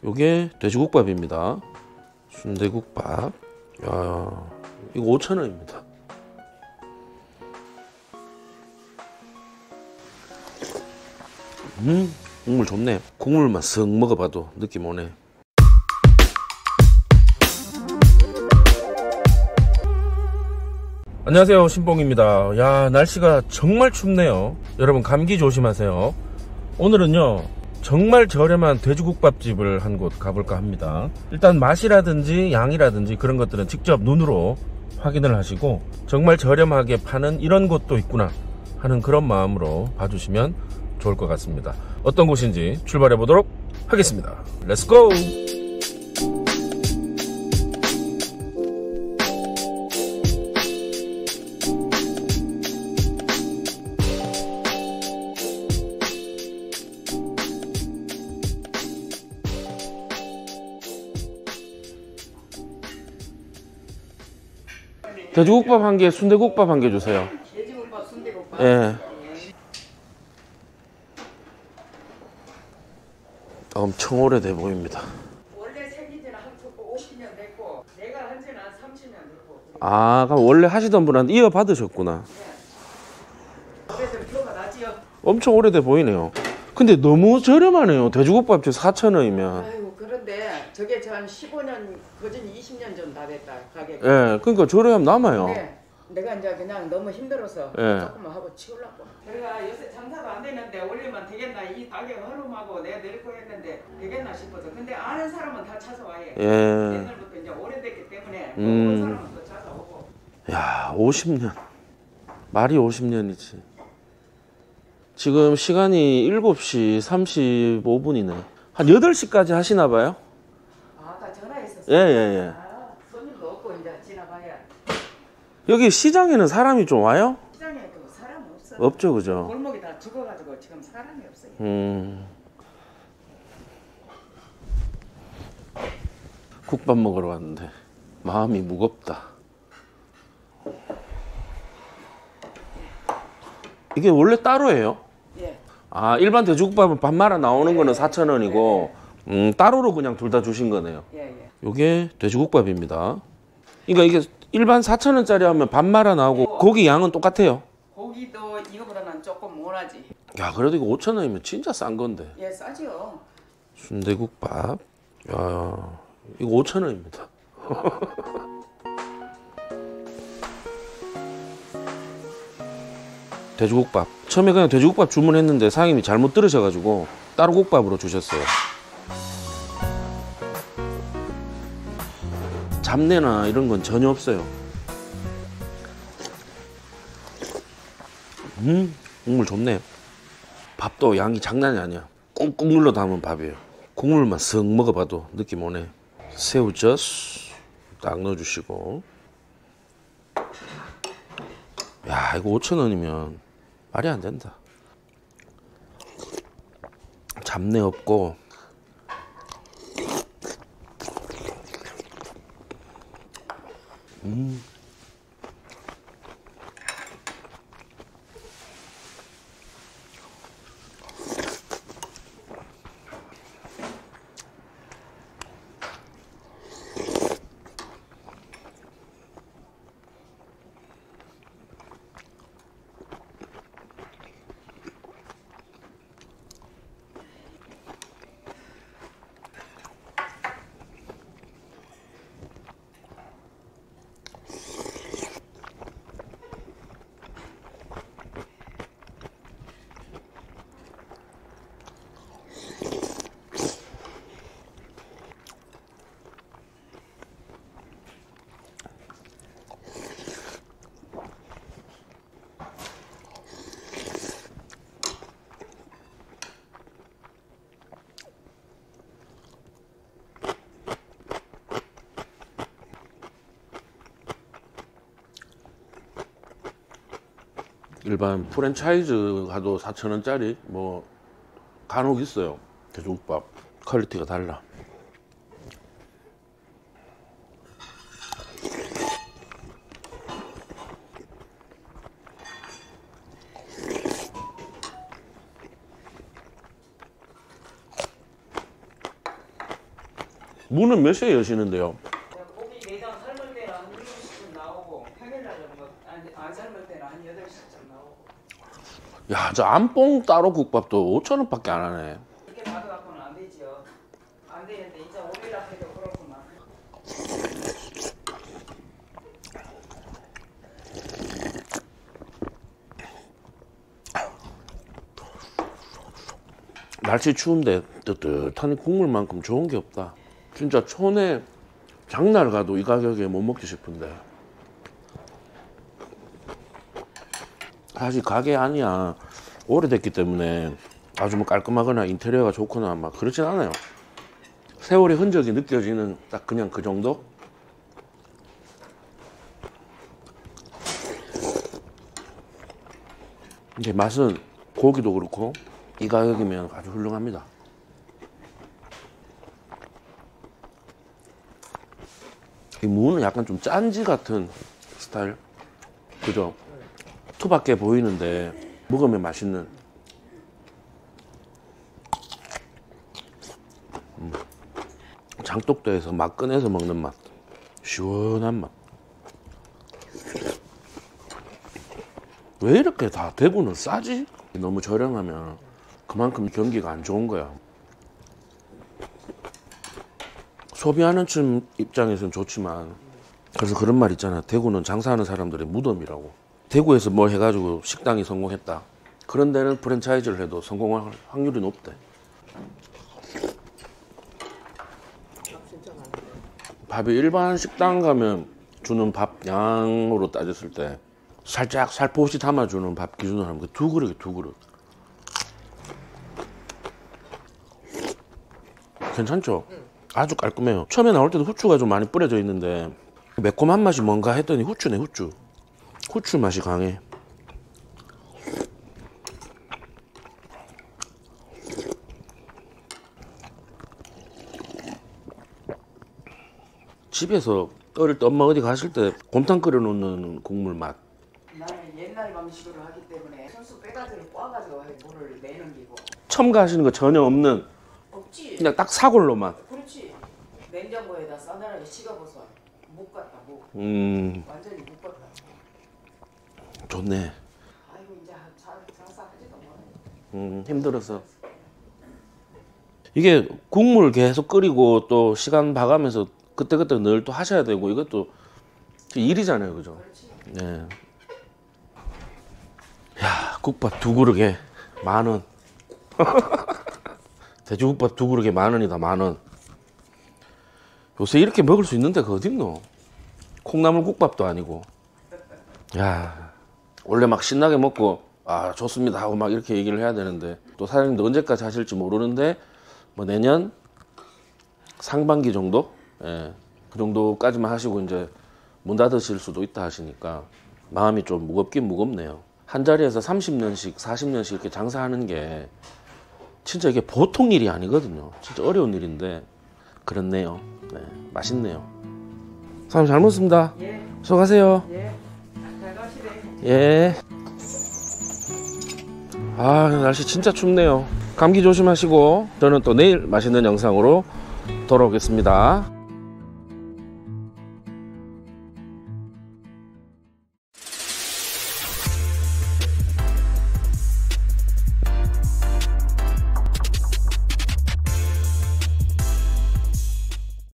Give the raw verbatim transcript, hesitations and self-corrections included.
요게 돼지국밥입니다. 순대국밥. 야, 이거 오천 원입니다. 음, 국물 좋네. 국물만 쓱 먹어봐도 느낌 오네. 안녕하세요, 신봉입니다. 야, 날씨가 정말 춥네요. 여러분 감기 조심하세요. 오늘은요 정말 저렴한 돼지국밥집을 한 곳 가볼까 합니다. 일단 맛이라든지 양이라든지 그런 것들은 직접 눈으로 확인을 하시고 정말 저렴하게 파는 이런 곳도 있구나 하는 그런 마음으로 봐주시면 좋을 것 같습니다. 어떤 곳인지 출발해 보도록 하겠습니다. 렛츠고! 돼지국밥 한 개, 순대국밥 한 개 주세요. 돼지국밥, 순대국밥. 예. 엄청 오래돼 보입니다. 원래 생긴 지는 한 오십 년 됐고, 내가 한 지는 한 삼십 년 됐고. 아, 그럼 원래 하시던 분한테 이어받으셨구나. 네. 그래서 표가 나지요. 엄청 오래돼 보이네요. 근데 너무 저렴하네요. 돼지국밥집 사천 원이면. 아이고, 그런데 저게 저 한 십오 년, 거진 이십 년 전 다 됐다, 가격. 예, 그러니까 저렴하면 남아요. 네. 내가 이제 그냥 너무 힘들어서 예. 조금만 하고 치우려고. 내가 요새 장사도 안 되는데 올리면 되겠나, 이 가격 흐름하고 내가 낼 거 했는데 되겠나 싶어서. 근데 아는 사람은 다 찾아와요. 예. 옛날부터 이제 오래됐기 때문에 음. 온 사람은 또 찾아오고. 야, 오십 년. 말이 오십 년이지. 지금 시간이 일곱 시 삼십오 분이네. 한 여덟 시까지 하시나 봐요? 아, 아까 전화했었어요. 예, 예, 예. 아, 손님도 없고 이제 지나가야. 여기 시장에는 사람이 좀 와요? 시장에도 사람 없어. 없죠, 그죠? 골목이 다 죽어가지고 지금 사람이 없어요. 음. 국밥 먹으러 왔는데 마음이 무겁다. 이게 원래 따로예요? 예. 아, 일반 돼지국밥은 밥 말아 나오는 거는 사천 원이고 음, 따로로 그냥 둘 다 주신 거네요. 예, 예. 요게 돼지국밥입니다. 그러니까 이게 일반 사천 원짜리 하면 밥 말아 나오고 고기 양은 똑같아요. 고기도 이거보다는 조금 못하지. 야, 그래도 이거 오천 원이면 진짜 싼 건데. 예, 싸죠. 순대국밥. 야, 이거 오천 원입니다. 돼지국밥. 처음에 그냥 돼지국밥 주문했는데 사장님이 잘못 들으셔가지고 따로 국밥으로 주셨어요. 잡내나 이런 건 전혀 없어요. 음, 국물 좋네요. 밥도 양이 장난이 아니야. 꾹꾹 눌러 담은 밥이에요. 국물만 쓱 먹어봐도 느낌 오네. 새우젓 딱 넣어주시고. 야, 이거 오천 원이면 말이 안 된다. 잡내 없고. 음. 일반 프랜차이즈 가도 사천 원짜리 뭐 간혹 있어요. 돼지국밥 퀄리티가 달라. 문은 몇 시에 여시는데요? 고기 내장 삶을 때는 한 일곱 시쯤 나오고 평일날은 뭐 안 삶을 때는 한 여덟 시쯤 나오고. 야, 저 안뽕 따로 국밥도 오천 원밖에 안 하네. 이렇게 받아갖고는 안 되죠. 안 되는데 이제 오일 앞에도 그렇구만. 날씨 추운데 뜨뜻한 국물만큼 좋은 게 없다. 진짜 촌에 장날 가도 이 가격에 못 먹지 싶은데. 사실 가게 아니야. 오래됐기 때문에 아주 뭐 깔끔하거나 인테리어가 좋거나 막 그렇진 않아요. 세월의 흔적이 느껴지는 딱 그냥 그 정도? 이제 맛은 고기도 그렇고 이 가격이면 아주 훌륭합니다. 이 무는 약간 좀 짠지 같은 스타일, 그죠? 투밖에 보이는데 먹으면 맛있는. 음. 장독대에서 막 꺼내서 먹는 맛, 시원한 맛. 왜 이렇게 다 대구는 싸지? 너무 저렴하면 그만큼 경기가 안 좋은 거야. 소비하는 층 입장에서는 좋지만, 그래서 그런 말 있잖아. 대구는 장사하는 사람들의 무덤이라고. 대구에서 뭐 해가지고 식당이 성공했다. 그런 데는 프랜차이즈를 해도 성공할 확률이 높대. 밥이 일반 식당 가면 주는 밥 양으로 따졌을 때 살짝 살포시 담아주는 밥 기준으로 하면 두 그릇이 두 그릇. 괜찮죠? 응. 아주 깔끔해요. 처음에 나올 때도 후추가 좀 많이 뿌려져 있는데 매콤한 맛이 뭔가 했더니 후추네, 후추. 후추 맛이 강해. 집에서 어릴 때 엄마 어디 가실 때 곰탕 끓여 놓는 국물 맛. 나는 옛날 방식으로 하기 때문에 손수 빼가지고 꽈가지고 물을 내는 기고. 첨가하시는 거 전혀 없는. 없지. 그냥 딱 사골로만. 그렇지. 냉장고에다 싸늘하게 식어버서 묵 같다, 묵. 음. 완전히 묵 같다. 좋네. 아이고 이제 장사하지도 못해. 음, 힘들어서. 이게 국물 계속 끓이고 또 시간 봐가면서 그때그때 늘 또 하셔야 되고 이것도 일이잖아요, 그죠? 그렇지. 네. 야, 국밥 두 그릇에 만 원. 돼지국밥 두 그릇에 만 원이다, 만 원. 요새 이렇게 먹을 수 있는 데가 어딨노? 콩나물 국밥도 아니고. 야, 원래 막 신나게 먹고 아 좋습니다 하고 막 이렇게 얘기를 해야 되는데 또 사장님도 언제까지 하실지 모르는데 뭐 내년 상반기 정도? 예, 그 정도까지만 하시고 이제 문 닫으실 수도 있다 하시니까 마음이 좀 무겁긴 무겁네요. 한 자리에서 삼십 년씩 사십 년씩 이렇게 장사하는 게 진짜 이게 보통 일이 아니거든요. 진짜 어려운 일인데 그렇네요. 네, 맛있네요. 사장님 잘 먹습니다. 예. 수고하세요. 예. 잘 가시네. 예. 아, 날씨 진짜 춥네요. 감기 조심하시고 저는 또 내일 맛있는 영상으로 돌아오겠습니다.